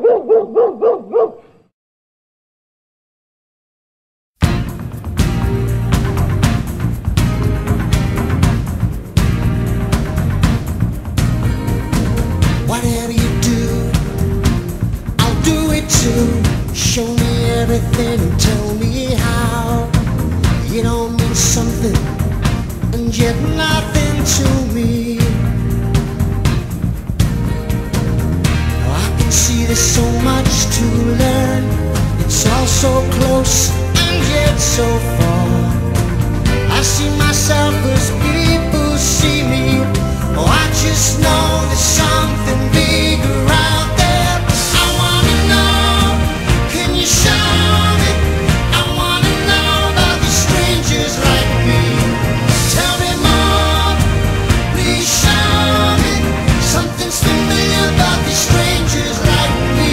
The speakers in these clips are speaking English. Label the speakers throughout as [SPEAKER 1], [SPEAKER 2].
[SPEAKER 1] Whatever you do, I'll do it too. Show me everything and tell me how. You don't mean something and yet nothing to me. Oh, I can see there's so much to learn. It's all so close and yet so far. I see myself as people see me. Oh, I just know there's something bigger out there. I wanna know, can you show me? I wanna know about these strangers like me. Tell me more, please show me. Something's familiar about these strangers like me.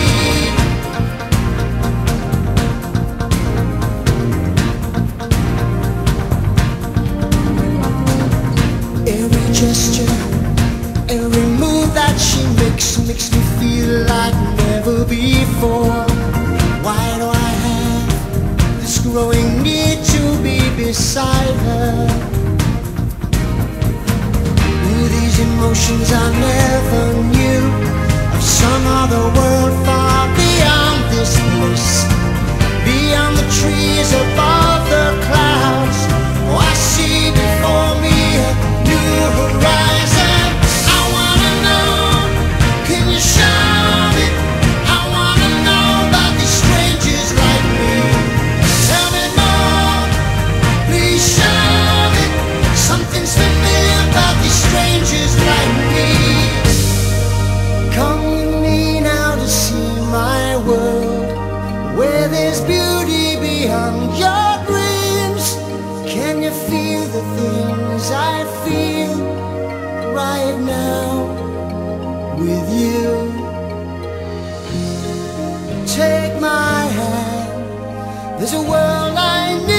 [SPEAKER 1] Every gesture, every move that she makes me feel like never before. Why do I have this growing need to be beside her? Ooh, these emotions I never knew of some other world far beyond this place, beyond the trees, above the clouds. Oh, I see before me a new horizon. I wanna know, can you show me? I wanna know about these strangers like me. Tell me more, please show me. Something's familiar about these strangers like me. Come with me now to see my world, where there's beauty beyond your dreams. Can you feel the things I feel right now with you? Take my hand, there's a world I need.